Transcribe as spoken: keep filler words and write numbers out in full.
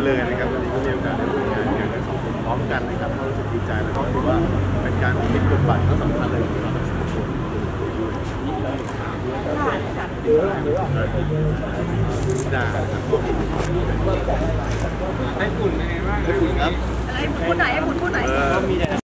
เลยนะครับวันนี้ก็มีโอกาสได้ร่วมงานกันสองคนพร้อมกันนะครับก็รู้สึกดีใจแล้วก็ถือว่าเป็นการพลิกบทบาทที่สำคัญเลยของเราทั้งสองคนด่าให้ฝุ่นเป็นไงบ้างให้ฝุ่นครับอะไรพูดไหนพูดพูดไหน